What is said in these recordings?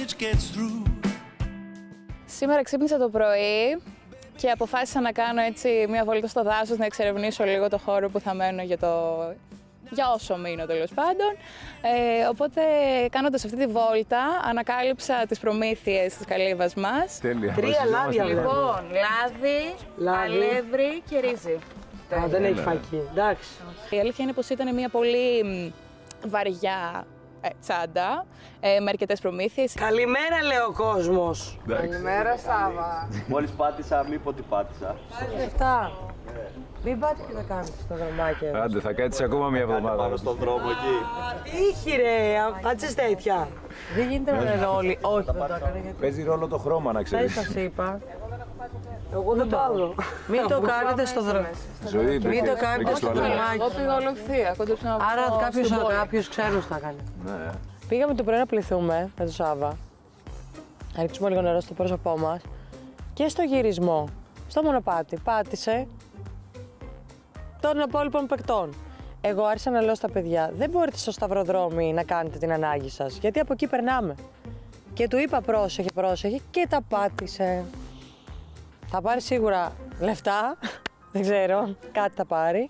Σήμερα ξύπνησα το πρωί και αποφάσισα να κάνω έτσι μια βόλτα στο δάσος, να εξερευνήσω λίγο το χώρο που θα μένω για όσο μείνω τέλος πάντων. Οπότε κάνοντας αυτή τη βόλτα ανακάλυψα τις προμήθειες της καλύβας μας. Τέλεια. 3 λάδια Λοιπόν, λάδι, αλεύρι και ρύζι. Δεν έχει φακή, εντάξει. Η αλήθεια είναι πως ήταν μια πολύ βαριά τσάντα με αρκετές προμήθειες. Καλημέρα, λέει ο κόσμος. Καλημέρα, Σάβα. Μόλις πάτησα, μη πω τι πάτησα. Λεφτά. Μην πάτε και να κάνετε στο δρομάκι. Άντε, θα κάτσεις ακόμα μια εβδομάδα. Πάνω στον δρόμο εκεί. Τύχη ρε, άτσες τέτοια. Δεν γίνεται να είναι όλοι. Όχι, δεν το έκανε. Παίζει ρόλο το χρώμα, να ξέρεις. Σας είπα. Εγώ δεν πάω. Μην το κάνετε στο δρόμο. Ζωή, Μην το κάνετε στο δρομάκι. Εγώ πήγα όλο ευθεία, κόντεψα να Άρα κάποιος ξέρος θα κάνει. Ναι. Πήγαμε το πρωί να πληθούμε με το Σάβα. Να ρίξουμε λίγο νερό στο πρόσωπό μας. Και στο γυρισμό, στο μονοπάτι, πάτησε των υπόλοιπων παικτών. Εγώ άρχισα να λέω στα παιδιά, δεν μπορείτε στο σταυροδρόμι να κάνετε την ανάγκη σας, γιατί από εκεί περνάμε. Και του είπα πρόσεχε, πρόσεχε και τα πάτησε. Θα πάρει σίγουρα λεφτά, δεν ξέρω, κάτι θα πάρει.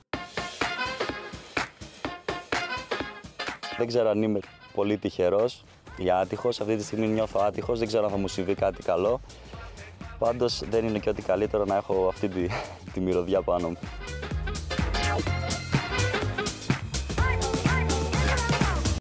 Δεν ξέρω αν είμαι πολύ τυχερός ή άτυχος. Αυτή τη στιγμή νιώθω άτυχος, δεν ξέρω αν θα μου συμβεί κάτι καλό. Πάντως δεν είναι και ό,τι καλύτερο να έχω αυτή τη μυρωδιά πάνω μου.